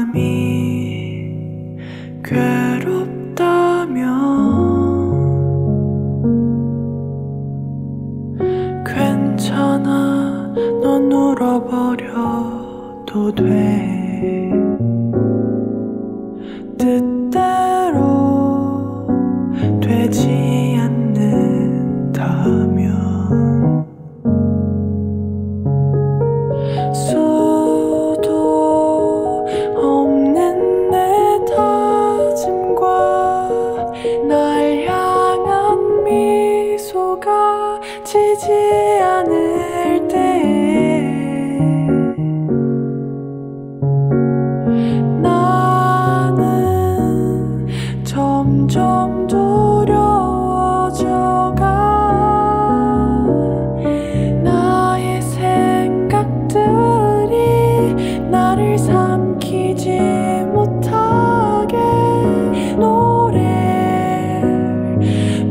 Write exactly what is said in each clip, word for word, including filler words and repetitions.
마음이 괴롭다면 괜찮아, 넌 울어버려도 돼. 뜻대로 되지 않는다면 수도 없는 내 다짐과 날 향한 미소가 지지 않을 때에 나는 점점 두려워져가. 나의 생각들이 나를 삼키지 못하게 노래를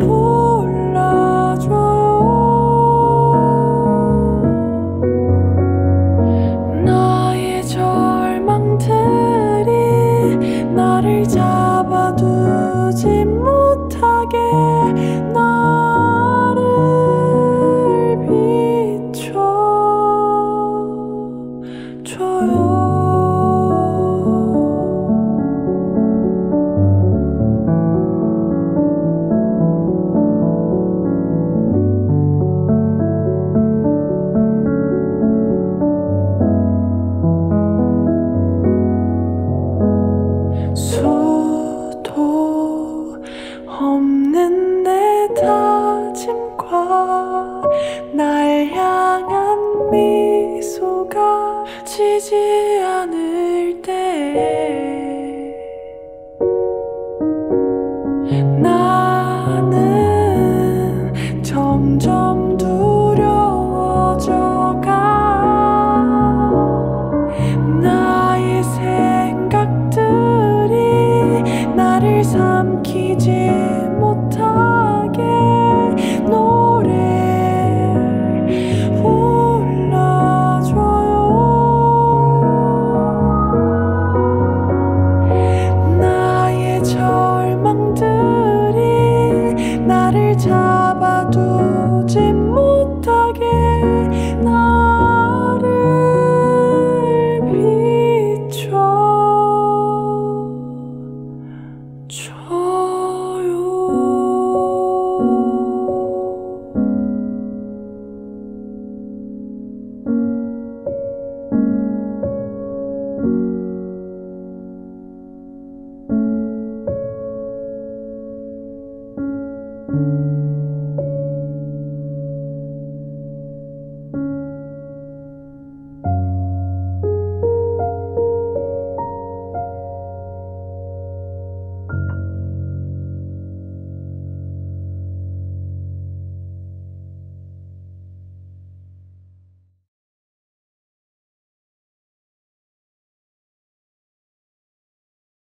불러줘요. 나의 절망들이 나를 잡아두지 못하게 나를 비춰줘요. 수도 없는 내 다짐과 날 향한 미소가 지지 않을 때